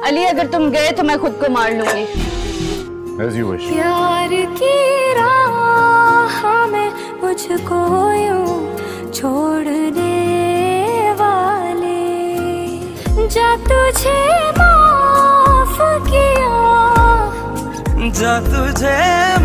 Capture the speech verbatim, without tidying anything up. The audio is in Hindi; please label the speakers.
Speaker 1: अली अगर तुम गए तो मैं खुद को मार लूंगी।
Speaker 2: As you wish.
Speaker 3: प्यार की राह में मुझको यूं छोड़ने वाले, जा तुझे माफ किया,
Speaker 4: जा तुझे